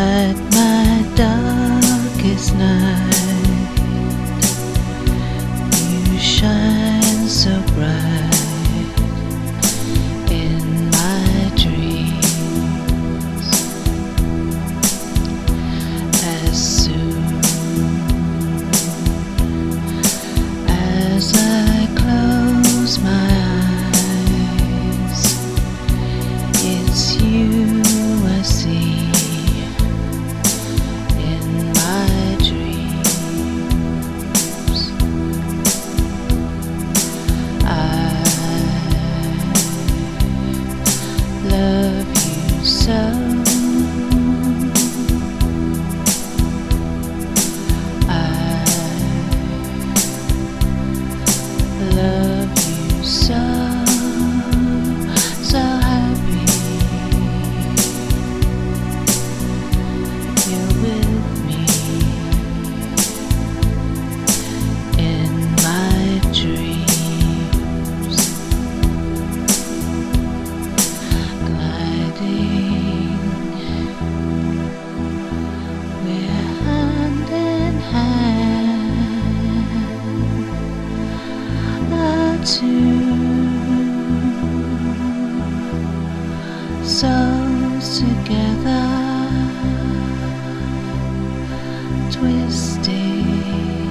Light my darkest night. You shine so bright in my dreams. As soon as I close my eyes, it's you I see. Love you so. I love you so, so happy you're with me in my dreams. We're hand in hand, our two souls together, twisting,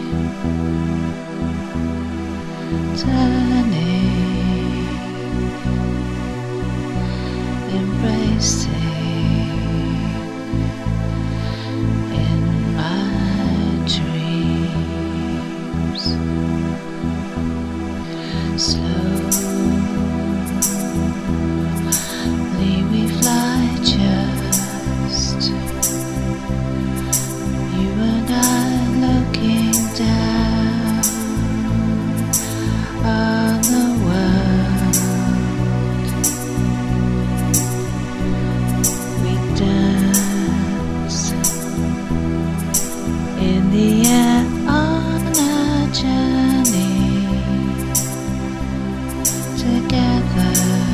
turning, embracing. Slowly we fly, just you and I looking down on the world. We dance in the air on our journey together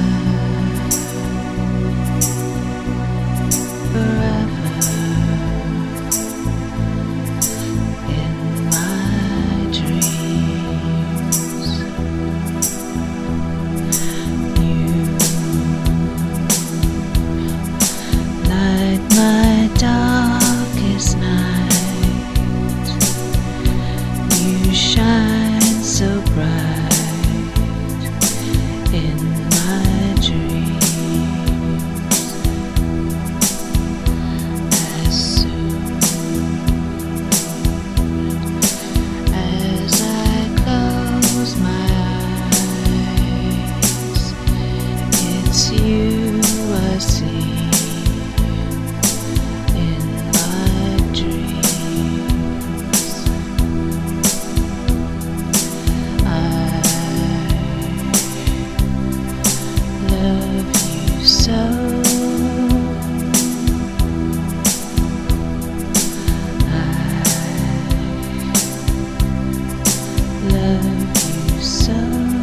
forever in my dreams. You light my darkest night. You shine so bright in my dreams. As soon as I close my eyes, it's you I see in my dreams. I love you so. I love you so,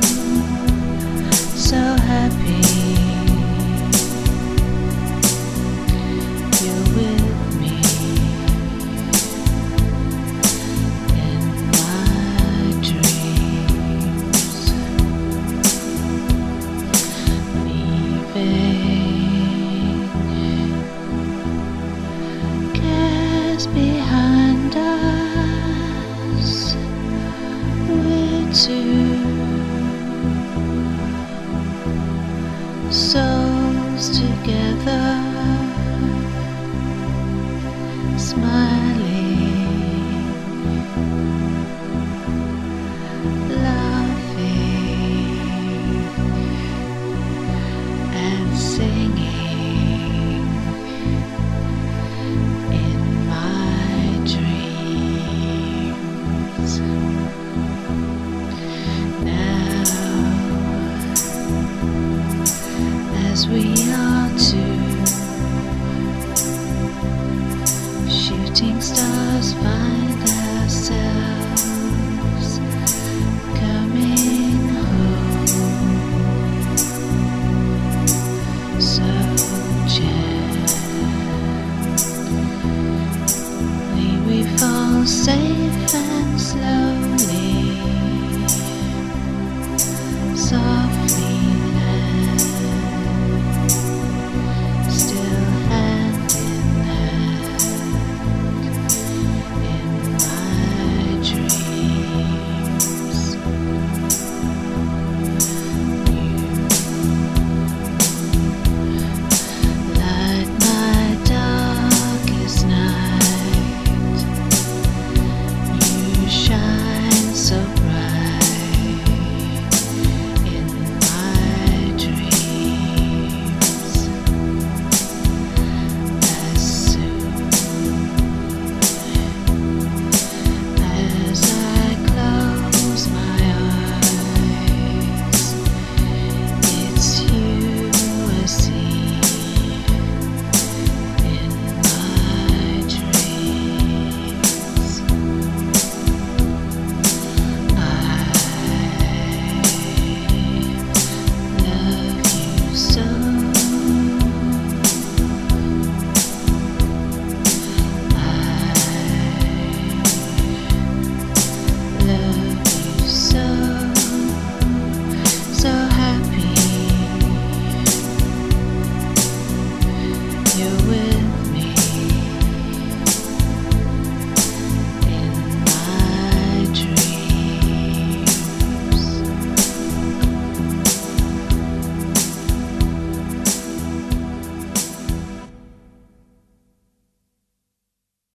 so happy you're with me in my dreams. Cares behind us, we're two souls together, smiling, laughing and singing in my dreams. Now, as we are two shooting stars, find ourselves coming home. So gentle. safe and slow.